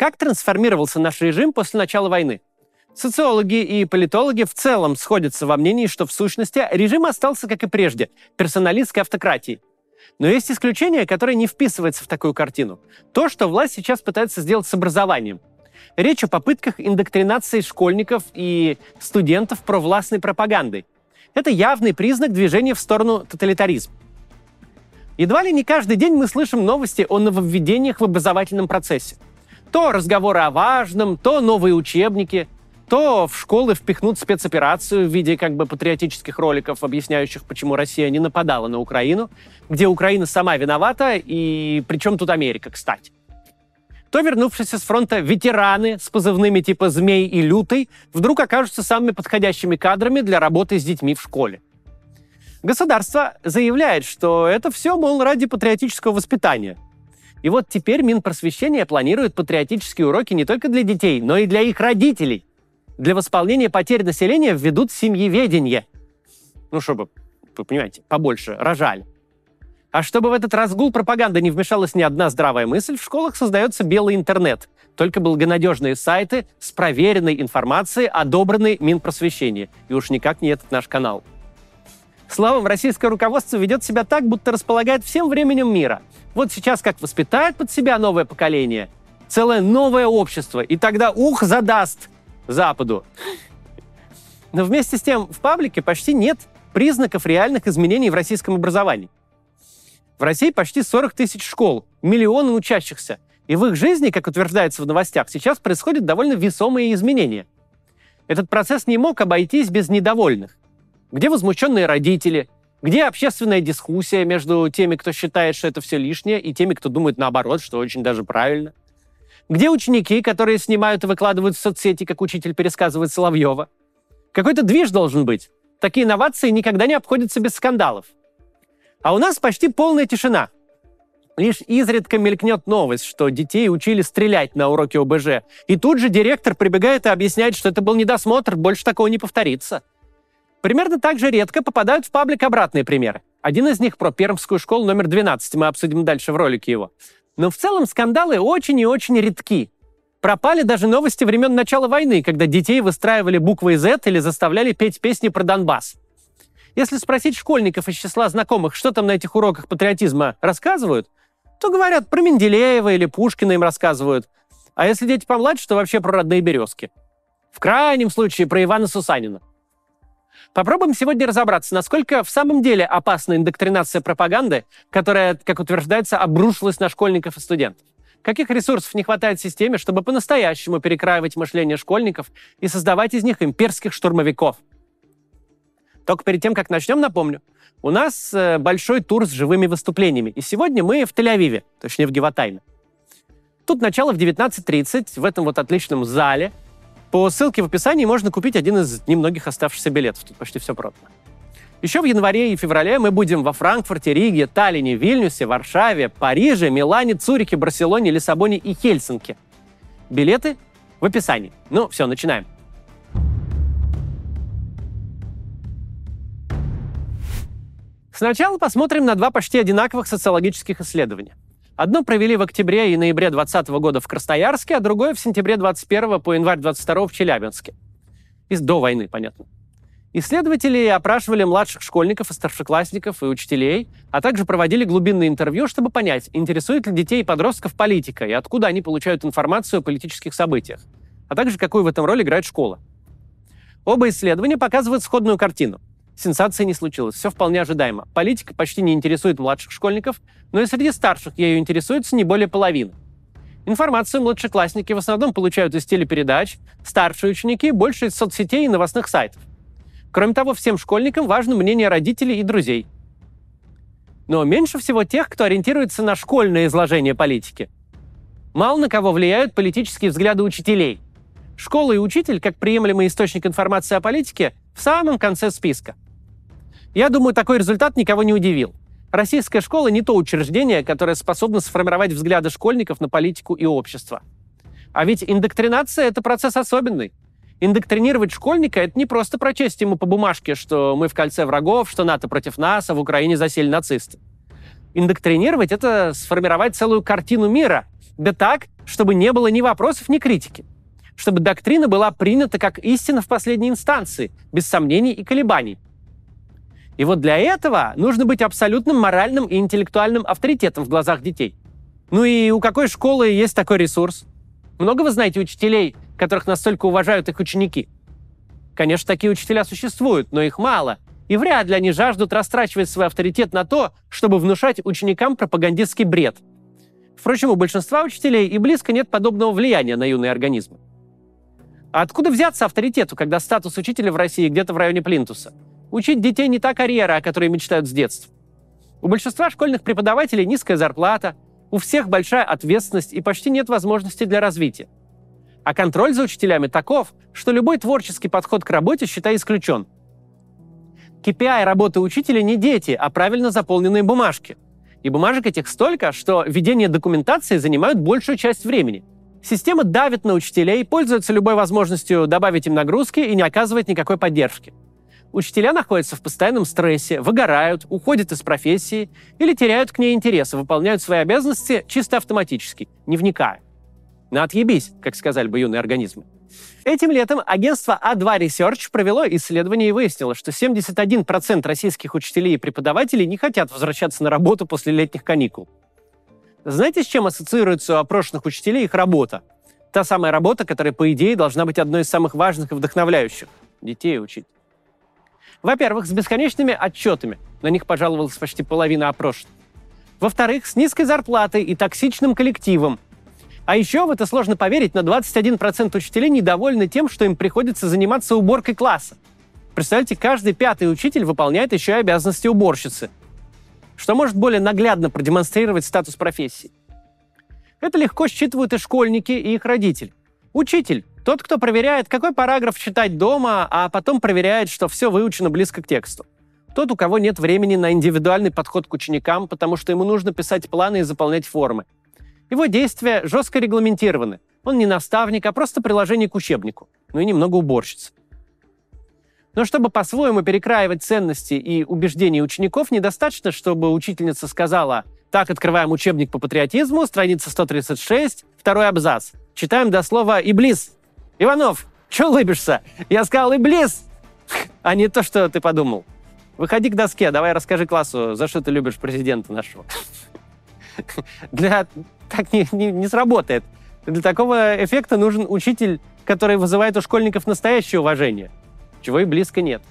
Как трансформировался наш режим после начала войны? Социологи и политологи в целом сходятся во мнении, что в сущности режим остался, как и прежде, персоналистской автократией. Но есть исключение, которое не вписывается в такую картину. То, что власть сейчас пытается сделать с образованием. Речь о попытках индоктринации школьников и студентов провластной пропагандой. Это явный признак движения в сторону тоталитаризма. Едва ли не каждый день мы слышим новости о нововведениях в образовательном процессе. То разговоры о важном, то новые учебники, то в школы впихнут спецоперацию в виде патриотических роликов, объясняющих, почему Россия не нападала на Украину, где Украина сама виновата, и причем тут Америка, кстати. То вернувшиеся с фронта ветераны с позывными типа «Змей» и «Лютый» вдруг окажутся самыми подходящими кадрами для работы с детьми в школе. Государство заявляет, что это все, мол, ради патриотического воспитания. И вот теперь Минпросвещение планирует патриотические уроки не только для детей, но и для их родителей. Для восполнения потерь населения введут семьеведение. Чтобы, вы понимаете, побольше рожали. А чтобы в этот разгул пропаганды не вмешалась ни одна здравая мысль, в школах создается белый интернет. Только благонадежные сайты с проверенной информацией, одобренной Минпросвещения. И уж никак не этот наш канал. Словом, российское руководство ведет себя так, будто располагает всем временем мира. Вот сейчас как воспитает под себя новое поколение, целое новое общество, и тогда задаст Западу. Но вместе с тем в паблике почти нет признаков реальных изменений в российском образовании. В России почти 40 тысяч школ, миллионы учащихся. И в их жизни, как утверждается в новостях, сейчас происходят довольно весомые изменения. Этот процесс не мог обойтись без недовольных. Где возмущенные родители? Где общественная дискуссия между теми, кто считает, что это все лишнее, и теми, кто думает наоборот, что очень даже правильно? Где ученики, которые снимают и выкладывают в соцсети, как учитель пересказывает Соловьева? Какой-то движ должен быть. Такие инновации никогда не обходятся без скандалов. А у нас почти полная тишина. Лишь изредка мелькнет новость, что детей учили стрелять на уроке ОБЖ. И тут же директор прибегает и объясняет, что это был недосмотр, больше такого не повторится. Примерно так же редко попадают в паблик обратные примеры. Один из них про Пермскую школу номер 12, мы обсудим дальше в ролике его. Но в целом скандалы очень и очень редки. Пропали даже новости времен начала войны, когда детей выстраивали буквой Z или заставляли петь песни про Донбасс. Если спросить школьников из числа знакомых, что там на этих уроках патриотизма рассказывают, то говорят про Менделеева или Пушкина им рассказывают. А если дети помладше, то вообще про родные березки. В крайнем случае про Ивана Сусанина. Попробуем сегодня разобраться, насколько в самом деле опасна индоктринация пропаганды, которая, как утверждается, обрушилась на школьников и студентов. Каких ресурсов не хватает системе, чтобы по-настоящему перекраивать мышление школьников и создавать из них имперских штурмовиков. Только перед тем, как начнем, напомню, у нас большой тур с живыми выступлениями. И сегодня мы в Тель-Авиве, точнее в Геватайме. Тут начало в 19:30 в этом отличном зале. По ссылке в описании можно купить один из немногих оставшихся билетов. Тут почти все продано. Еще в январе и феврале мы будем во Франкфурте, Риге, Таллине, Вильнюсе, Варшаве, Париже, Милане, Цюрихе, Барселоне, Лиссабоне и Хельсинки. Билеты в описании. Все, начинаем. Сначала посмотрим на два почти одинаковых социологических исследования. Одно провели в октябре и ноябре 2020 года в Красноярске, а другое в сентябре 2021 по январь 2022 в Челябинске. До войны, понятно. Исследователи опрашивали младших школьников и старшеклассников и учителей, а также проводили глубинные интервью, чтобы понять, интересует ли детей и подростков политика и откуда они получают информацию о политических событиях, а также какую в этом роль играет школа. Оба исследования показывают сходную картину. Сенсации не случилось, все вполне ожидаемо. Политика почти не интересует младших школьников, но и среди старших ею интересуется не более половины. Информацию младшеклассники в основном получают из телепередач, старшие ученики больше из соцсетей и новостных сайтов. Кроме того, всем школьникам важно мнение родителей и друзей. Но меньше всего тех, кто ориентируется на школьное изложение политики. Мало на кого влияют политические взгляды учителей. Школа и учитель, как приемлемый источник информации о политике, в самом конце списка. Я думаю, такой результат никого не удивил. Российская школа не то учреждение, которое способно сформировать взгляды школьников на политику и общество. А ведь индоктринация — это процесс особенный. Индоктринировать школьника — это не просто прочесть ему по бумажке, что мы в кольце врагов, что НАТО против нас, а в Украине засели нацисты. Индоктринировать — это сформировать целую картину мира. Да так, чтобы не было ни вопросов, ни критики, чтобы доктрина была принята как истина в последней инстанции, без сомнений и колебаний. И вот для этого нужно быть абсолютным моральным и интеллектуальным авторитетом в глазах детей. Ну и у какой школы есть такой ресурс? Много вы знаете учителей, которых настолько уважают их ученики? Конечно, такие учителя существуют, но их мало, и вряд ли они жаждут растрачивать свой авторитет на то, чтобы внушать ученикам пропагандистский бред. Впрочем, у большинства учителей и близко нет подобного влияния на юные организмы. А откуда взяться авторитету, когда статус учителя в России где-то в районе плинтуса? Учить детей не та карьера, о которой мечтают с детства. У большинства школьных преподавателей низкая зарплата, у всех большая ответственность и почти нет возможностей для развития. А контроль за учителями таков, что любой творческий подход к работе, считай, исключен. KPI работы учителя не дети, а правильно заполненные бумажки. И бумажек этих столько, что ведение документации занимает большую часть времени. Система давит на учителей, пользуется любой возможностью добавить им нагрузки и не оказывает никакой поддержки. Учителя находятся в постоянном стрессе, выгорают, уходят из профессии или теряют к ней интерес и выполняют свои обязанности чисто автоматически, не вникая. На отъебись, как сказали бы юные организмы. Этим летом агентство A2 Research провело исследование и выяснило, что 71% российских учителей и преподавателей не хотят возвращаться на работу после летних каникул. Знаете, с чем ассоциируется у опрошенных учителей их работа? Та самая работа, которая, по идее, должна быть одной из самых важных и вдохновляющих – детей учить. Во-первых, с бесконечными отчетами. На них пожаловалась почти половина опрошенных. Во-вторых, с низкой зарплатой и токсичным коллективом. А еще, в это сложно поверить, но 21% учителей недовольны тем, что им приходится заниматься уборкой класса. Представляете, каждый пятый учитель выполняет еще и обязанности уборщицы. Что может более наглядно продемонстрировать статус профессии? Это легко считывают и школьники, и их родители. Учитель – тот, кто проверяет, какой параграф читать дома, а потом проверяет, что все выучено близко к тексту. Тот, у кого нет времени на индивидуальный подход к ученикам, потому что ему нужно писать планы и заполнять формы. Его действия жестко регламентированы. Он не наставник, а просто приложение к учебнику. Ну и немного уборщица. Но чтобы по-своему перекраивать ценности и убеждения учеников, недостаточно, чтобы учительница сказала: «Так, открываем учебник по патриотизму, страница 136, второй абзац. Читаем до слова «Иблис». Иванов, чё улыбишься? Я сказал «Иблис», а не то, что ты подумал. Выходи к доске, давай расскажи классу, за что ты любишь президента нашего. Так не сработает. Для такого эффекта нужен учитель, который вызывает у школьников настоящее уважение, чего и близко нет.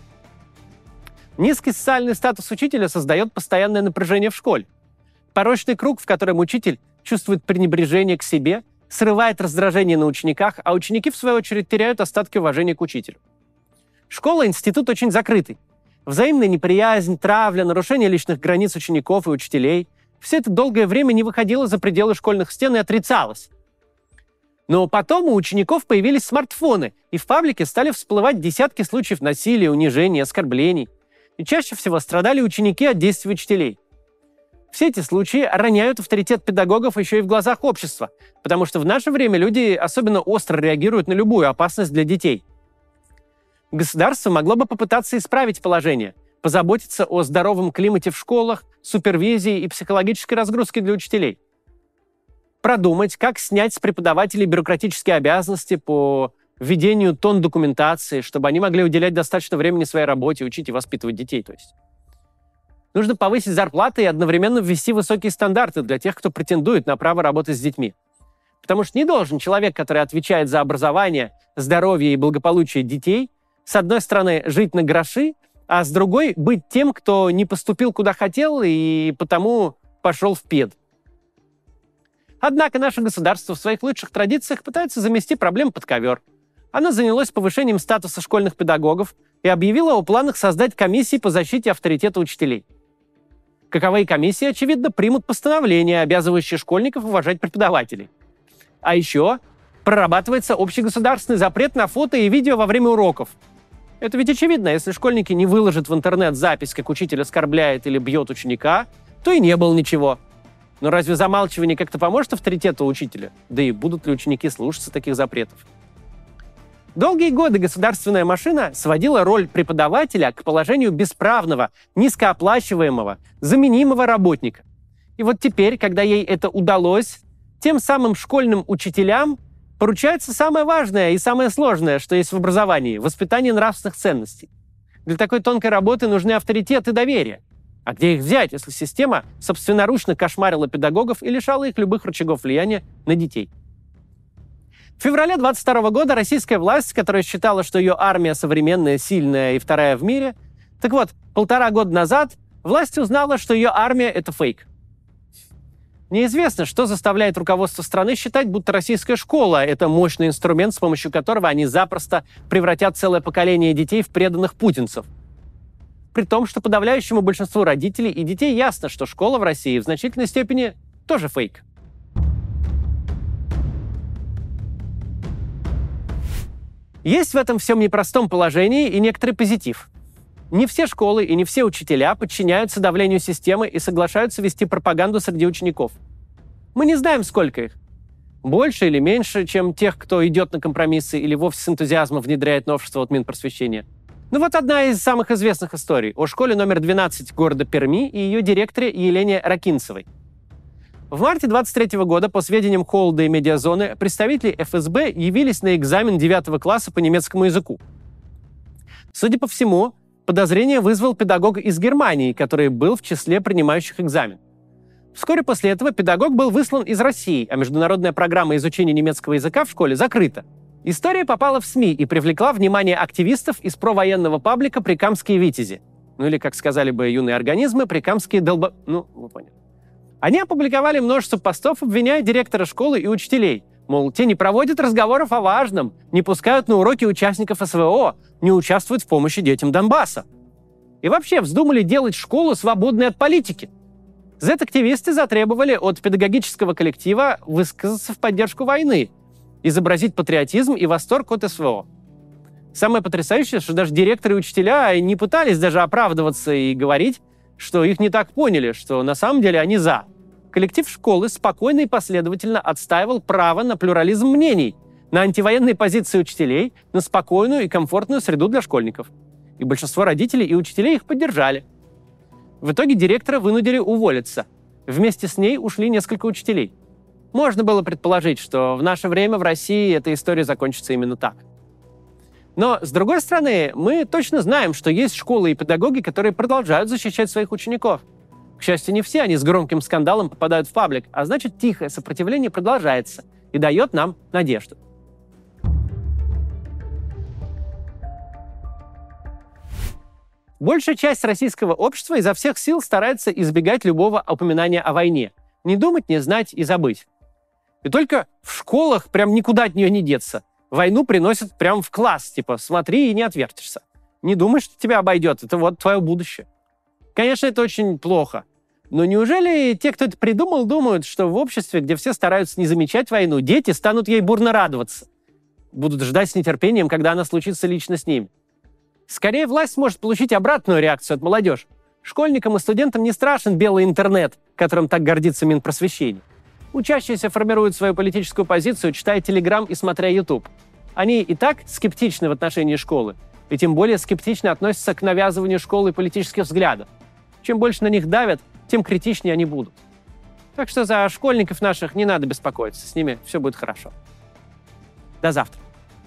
Низкий социальный статус учителя создает постоянное напряжение в школе. Порочный круг, в котором учитель чувствует пренебрежение к себе, срывает раздражение на учениках, а ученики, в свою очередь, теряют остатки уважения к учителю. Школа – институт очень закрытый. Взаимная неприязнь, травля, нарушение личных границ учеников и учителей – все это долгое время не выходило за пределы школьных стен и отрицалось. Но потом у учеников появились смартфоны, и в паблике стали всплывать десятки случаев насилия, унижений, оскорблений. И чаще всего страдали ученики от действий учителей. Все эти случаи роняют авторитет педагогов еще и в глазах общества, потому что в наше время люди особенно остро реагируют на любую опасность для детей. Государство могло бы попытаться исправить положение, позаботиться о здоровом климате в школах, супервизии и психологической разгрузке для учителей. Продумать, как снять с преподавателей бюрократические обязанности по введению тонн документации, чтобы они могли уделять достаточно времени своей работе, учить и воспитывать детей, то есть. Нужно повысить зарплаты и одновременно ввести высокие стандарты для тех, кто претендует на право работать с детьми. Потому что не должен человек, который отвечает за образование, здоровье и благополучие детей, с одной стороны, жить на гроши, а с другой — быть тем, кто не поступил куда хотел и потому пошел в пед. Однако наше государство в своих лучших традициях пытается замести проблему под ковер. Оно занялось повышением статуса школьных педагогов и объявило о планах создать комиссии по защите авторитета учителей. Каковые комиссии, очевидно, примут постановления, обязывающие школьников уважать преподавателей. А еще прорабатывается общегосударственный запрет на фото и видео во время уроков. Это ведь очевидно, если школьники не выложат в интернет запись, как учитель оскорбляет или бьет ученика, то и не было ничего. Но разве замалчивание как-то поможет авторитету учителя? Да и будут ли ученики слушаться таких запретов? Долгие годы государственная машина сводила роль преподавателя к положению бесправного, низкооплачиваемого, заменимого работника. И вот теперь, когда ей это удалось, Тем самым школьным учителям поручается самое важное и самое сложное, что есть в образовании – воспитание нравственных ценностей. Для такой тонкой работы нужны авторитет и доверие. А где их взять, если система собственноручно кошмарила педагогов и лишала их любых рычагов влияния на детей? В феврале 22 года российская власть, которая считала, что ее армия современная, сильная и вторая в мире, так вот, 1,5 года назад власть узнала, что ее армия — это фейк. Неизвестно, что заставляет руководство страны считать, будто российская школа — это мощный инструмент, с помощью которого они запросто превратят целое поколение детей в преданных путинцев. При том, что подавляющему большинству родителей и детей ясно, что школа в России в значительной степени тоже фейк. Есть в этом всем непростом положении и некоторый позитив. Не все школы и не все учителя подчиняются давлению системы и соглашаются вести пропаганду среди учеников. Мы не знаем, сколько их. Больше или меньше, чем тех, кто идет на компромиссы или вовсе с энтузиазмом внедряет новшества от Минпросвещения. Ну вот одна из самых известных историй о школе номер 12 города Перми и ее директоре Елене Ракинцевой. В марте 23 года, по сведениям Холода и Медиазоны, представители ФСБ явились на экзамен 9 класса по немецкому языку. Судя по всему, подозрение вызвал педагог из Германии, который был в числе принимающих экзамен. Вскоре после этого педагог был выслан из России, а международная программа изучения немецкого языка в школе закрыта. История попала в СМИ и привлекла внимание активистов из провоенного паблика «Прикамские витязи». Ну или, как сказали бы юные организмы, «Прикамские Ну, вы поняли. Они опубликовали множество постов, обвиняя директора школы и учителей. Мол, те не проводят разговоров о важном, не пускают на уроки участников СВО, не участвуют в помощи детям Донбасса. И вообще вздумали делать школу свободной от политики. Z-активисты затребовали от педагогического коллектива высказаться в поддержку войны, изобразить патриотизм и восторг от СВО. Самое потрясающее, что даже директоры и учителя не пытались даже оправдываться и говорить, что их не так поняли, что на самом деле они за. Коллектив школы спокойно и последовательно отстаивал право на плюрализм мнений, на антивоенные позиции учителей, на спокойную и комфортную среду для школьников. И большинство родителей и учителей их поддержали. В итоге директора вынудили уволиться. Вместе с ней ушли несколько учителей. Можно было предположить, что в наше время в России эта история закончится именно так. Но, с другой стороны, мы точно знаем, что есть школы и педагоги, которые продолжают защищать своих учеников. К счастью, не все они с громким скандалом попадают в паблик, а значит, тихое сопротивление продолжается и дает нам надежду. Большая часть российского общества изо всех сил старается избегать любого упоминания о войне. Не думать, не знать и забыть. И только в школах прям никуда от нее не деться. Войну приносят прямо в класс, типа смотри и не отвертишься. Не думай, что тебя обойдет, это вот твое будущее. Конечно, это очень плохо. Но неужели те, кто это придумал, думают, что в обществе, где все стараются не замечать войну, дети станут ей бурно радоваться? Будут ждать с нетерпением, когда она случится лично с ними. Скорее, власть может получить обратную реакцию от молодежи. Школьникам и студентам не страшен белый интернет, которым так гордится Минпросвещение. Учащиеся формируют свою политическую позицию, читая Телеграм и смотря YouTube. Они и так скептичны в отношении школы, и тем более скептично относятся к навязыванию школы политических взглядов. Чем больше на них давят, тем критичнее они будут. Так что за школьников наших не надо беспокоиться, с ними все будет хорошо. До завтра.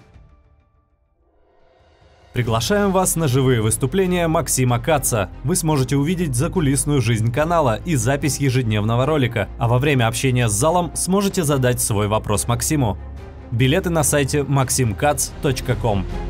Приглашаем вас на живые выступления Максима Каца. Вы сможете увидеть закулисную жизнь канала и запись ежедневного ролика, а во время общения с залом сможете задать свой вопрос Максиму. Билеты на сайте maximkatz.com.